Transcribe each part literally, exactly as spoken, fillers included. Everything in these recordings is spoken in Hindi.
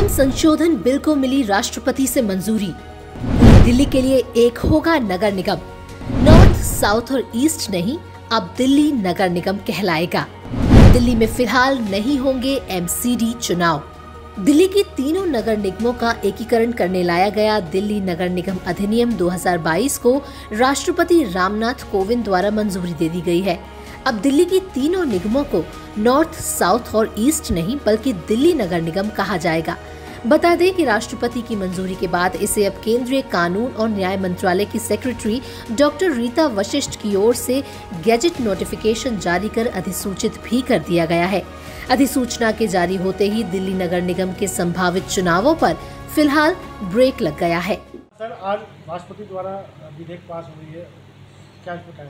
निगम संशोधन बिल को मिली राष्ट्रपति से मंजूरी। दिल्ली के लिए एक होगा नगर निगम। नॉर्थ, साउथ और ईस्ट नहीं, अब दिल्ली नगर निगम कहलाएगा। दिल्ली में फिलहाल नहीं होंगे एमसीडी चुनाव। दिल्ली की तीनों नगर निगमों का एकीकरण करने लाया गया दिल्ली नगर निगम अधिनियम दो हज़ार बाईस को राष्ट्रपति रामनाथ कोविंद द्वारा मंजूरी दे दी गई है। अब दिल्ली की तीनों निगमों को नॉर्थ, साउथ और ईस्ट नहीं बल्कि दिल्ली नगर निगम कहा जाएगा। बता दें कि राष्ट्रपति की मंजूरी के बाद इसे अब केंद्रीय कानून और न्याय मंत्रालय की सेक्रेटरी डॉक्टर रीता वशिष्ठ की ओर से गैजेट नोटिफिकेशन जारी कर अधिसूचित भी कर दिया गया है। अधिसूचना के जारी होते ही दिल्ली नगर निगम के संभावित चुनावों पर फिलहाल ब्रेक लग गया है। सर, आज राष्ट्रपति द्वारा विधेयक पास हुई है, क्या बताएं?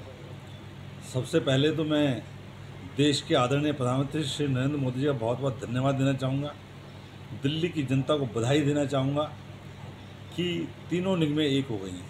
सबसे पहले तो मैं देश के आदरणीय प्रधानमंत्री श्री नरेंद्र मोदी जी का बहुत बहुत धन्यवाद देना चाहूँगा। दिल्ली की जनता को बधाई देना चाहूँगा कि तीनों निगमें एक हो गई हैं।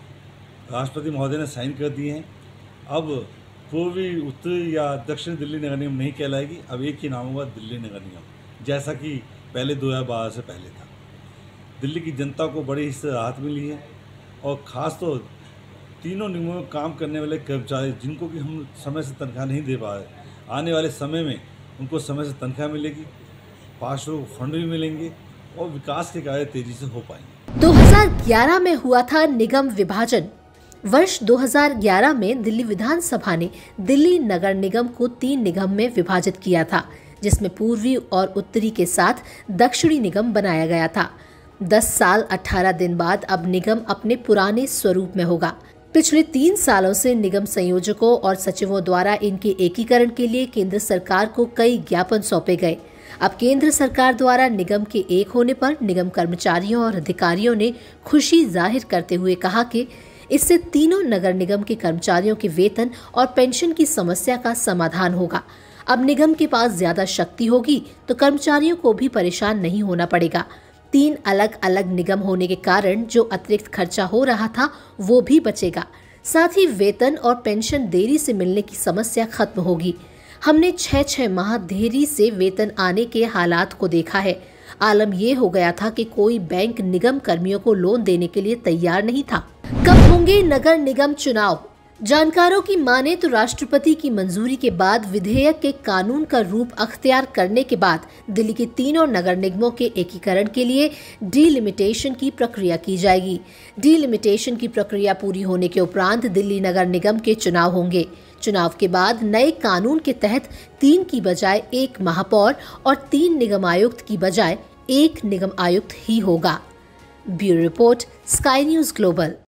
राष्ट्रपति महोदय ने साइन कर दिए हैं। अब पूर्वी, उत्तरी या दक्षिण दिल्ली नगर निगम नहीं कहलाएगी, अब एक ही नाम होगा दिल्ली नगर निगम, जैसा कि पहले दो हज़ार बारह से पहले था। दिल्ली की जनता को बड़ी इससे राहत मिली है और ख़ास तो तीनों निगमों में काम करने वाले कर्मचारी जिनको कि हम समय से तनख्वाह नहीं दे पा रहे, आने वाले समय में उनको समय से तनख्वाह मिलेगी, पार्षदों को फंड भी मिलेंगे और विकास के कार्य तेजी से हो पाएंगे। दो हज़ार ग्यारह में हुआ था निगम विभाजन। वर्ष दो हज़ार ग्यारह में दिल्ली विधानसभा ने दिल्ली नगर निगम को तीन निगम में विभाजित किया था, जिसमें पूर्वी और उत्तरी के साथ दक्षिणी निगम बनाया गया था। दस साल अठारह दिन बाद अब निगम अपने पुराने स्वरूप में होगा। पिछले तीन सालों से निगम संयोजकों और सचिवों द्वारा इनके एकीकरण के लिए केंद्र सरकार को कई ज्ञापन सौंपे गए। अब केंद्र सरकार द्वारा निगम के एक होने पर निगम कर्मचारियों और अधिकारियों ने खुशी जाहिर करते हुए कहा कि इससे तीनों नगर निगम के कर्मचारियों के वेतन और पेंशन की समस्या का समाधान होगा। अब निगम के पास ज्यादा शक्ति होगी तो कर्मचारियों को भी परेशान नहीं होना पड़ेगा। तीन अलग अलग निगम होने के कारण जो अतिरिक्त खर्चा हो रहा था वो भी बचेगा। साथ ही वेतन और पेंशन देरी से मिलने की समस्या खत्म होगी। हमने छह छह माह देरी से वेतन आने के हालात को देखा है। आलम ये हो गया था कि कोई बैंक निगम कर्मियों को लोन देने के लिए तैयार नहीं था। कब होंगे नगर निगम चुनाव? जानकारों की माने तो राष्ट्रपति की मंजूरी के बाद विधेयक के कानून का रूप अख्तियार करने के बाद दिल्ली के तीनों नगर निगमों के एकीकरण के लिए डीलिमिटेशन की प्रक्रिया की जाएगी। डीलिमिटेशन की प्रक्रिया पूरी होने के उपरांत दिल्ली नगर निगम के चुनाव होंगे। चुनाव के बाद नए कानून के तहत तीन की बजाय एक महापौर और तीन निगम आयुक्त की बजाय एक निगम आयुक्त ही होगा। Bureau report, sky news global.